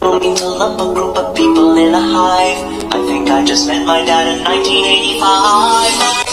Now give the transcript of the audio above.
Going to lump a group of people in a hive. I think I just met my dad in 1985.